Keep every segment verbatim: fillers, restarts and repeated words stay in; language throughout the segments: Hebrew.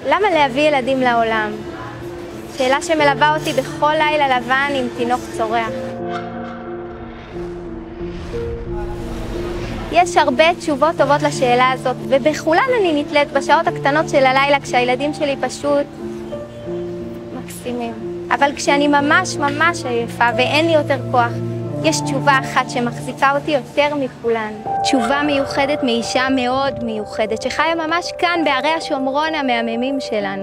למה להביא ילדים לעולם? שאלה שמלווה אותי בכל לילה לבן עם תינוק צורח. יש הרבה תשובות טובות לשאלה הזאת, ובכולן אני נתלית בשעות הקטנות של הלילה כשהילדים שלי פשוט מקסימים. אבל כשאני ממש ממש עייפה ואין לי יותר כוח, יש תשובה אחת שמחזיקה אותי יותר מכולן. תשובה מיוחדת מאישה מאוד מיוחדת, שחיה ממש כאן בערי השומרון המהממים שלנו.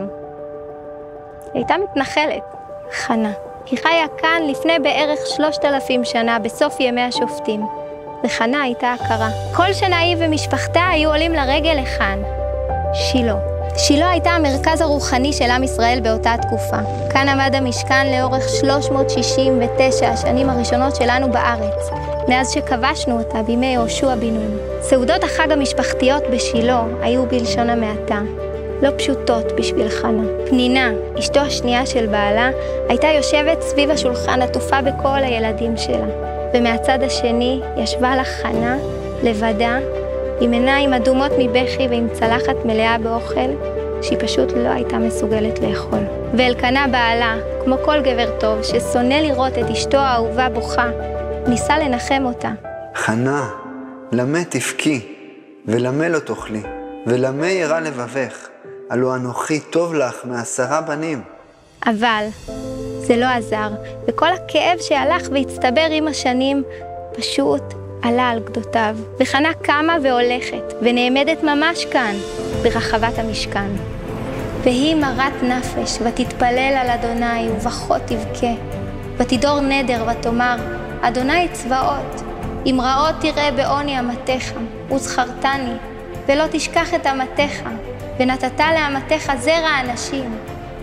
היא הייתה מתנחלת, חנה. היא חיה כאן לפני בערך שלושת אלפים שנה, בסוף ימי השופטים. וחנה הייתה הכרה. כל שנה היא ומשפחתה היו עולים לרגל לכאן. שילה. שילה הייתה המרכז הרוחני של עם ישראל באותה תקופה. כאן עמד המשכן לאורך שלוש מאות שישים ותשע השנים הראשונות שלנו בארץ, מאז שכבשנו אותה בימי יהושע בן נון. סעודות החג המשפחתיות בשילה היו בלשון המעטה, לא פשוטות בשביל חנה. פנינה, אשתו השנייה של בעלה, הייתה יושבת סביב השולחן עטופה בכל הילדים שלה. ומהצד השני ישבה לה חנה לבדה, עם עיניים אדומות מבכי ועם צלחת מלאה באוכל, שהיא פשוט לא הייתה מסוגלת לאכול. ואלקנה בעלה, כמו כל גבר טוב ששונא לראות את אשתו האהובה בוכה, ניסה לנחם אותה. חנה, למה תבכי, ולמה לא תאכלי, ולמה ירא לבבך, הלא אנוכי טוב לך מעשרה בנים. אבל זה לא עזר, וכל הכאב שהלך והצטבר עם השנים פשוט עלה על גדותיו. וחנה קמה והולכת, ונעמדת ממש כאן, ברחבת המשכן. והיא מרת נפש, ותתפלל על אדוני, ובכות תבכה. ותדור נדר ותאמר, אדוני צבאות, אם רעות תראה בעוני אמתך, וזכרתני, ולא תשכח את אמתך, ונתת לאמתך זרע אנשים.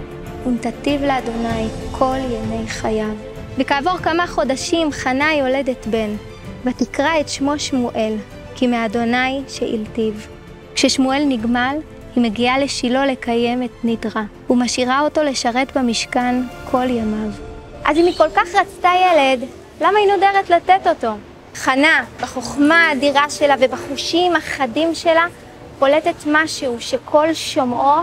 ונתתיו לאדוני כל ימי חייו. וכעבור כמה חודשים חנה יולדת בן, ותקרא את שמו שמואל, כי מאדוני שאילתיו. כששמואל נגמל, היא מגיעה לשילה לקיים את נדרה, ומשאירה אותו לשרת במשכן כל ימיו. אז אם היא כל כך רצתה ילד, למה היא נודרת לתת אותו? חנה, בחוכמה האדירה שלה ובחושים החדים שלה, פולטת משהו שכל שומעו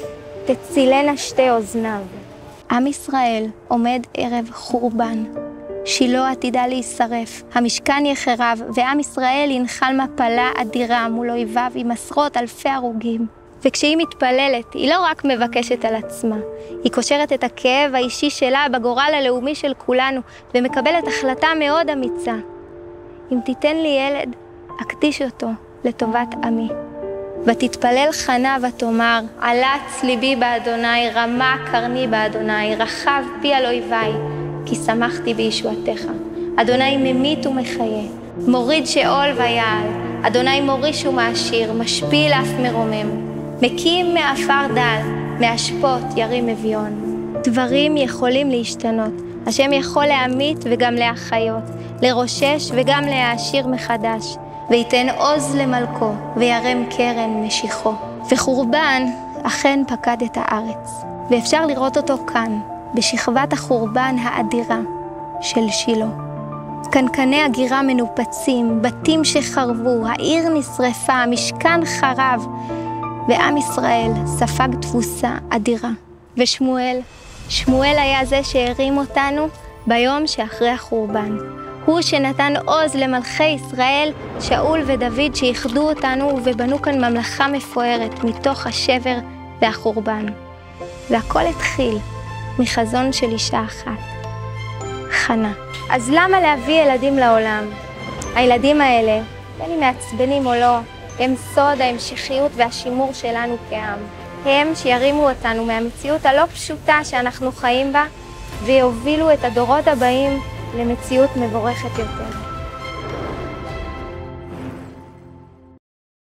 תצילנה שתי אוזניו. עם ישראל עומד ערב חורבן. שילה עתידה להישרף, המשכן יחרב, ועם ישראל ינחל מפלה אדירה מול אויביו עם עשרות אלפי הרוגים. וכשהיא מתפללת, היא לא רק מבקשת על עצמה, היא קושרת את הכאב האישי שלה בגורל הלאומי של כולנו, ומקבלת החלטה מאוד אמיצה. אם תיתן לי ילד, אקדיש אותו לטובת עמי. ותתפלל חנה ותאמר, עלץ ליבי באדוני, רמה קרני באדוני, רחב פי על אויביי, כי שמחתי בישועתך. אדוני ממית ומחיה, מוריד שאול ויעל, אדוני מוריש ומעשיר, משפיל אף מרומם, מקים מעפר דל, מאשפות ירים אביון. דברים יכולים להשתנות, השם יכול להמית וגם להחיות, לרושש וגם להעשיר מחדש, ויתן עוז למלכו, וירם קרן משיחו. וחורבן אכן פקד את הארץ, ואפשר לראות אותו כאן, בשכבת החורבן האדירה של שילה. קנקני הגירה מנופצים, בתים שחרבו, העיר נשרפה, המשכן חרב, ועם ישראל ספג תבוסה אדירה. ושמואל, שמואל היה זה שהרים אותנו ביום שאחרי החורבן. הוא שנתן עוז למלכי ישראל, שאול ודוד, שיחדו אותנו ובנו כאן ממלכה מפוארת מתוך השבר והחורבן. והכל התחיל מחזון של אישה אחת, חנה. אז למה להביא ילדים לעולם? הילדים האלה, בין אם מעצבנים או לא, הם סוד ההמשכיות והשימור שלנו כעם. הם שירימו אותנו מהמציאות הלא פשוטה שאנחנו חיים בה, ויובילו את הדורות הבאים למציאות מבורכת יותר.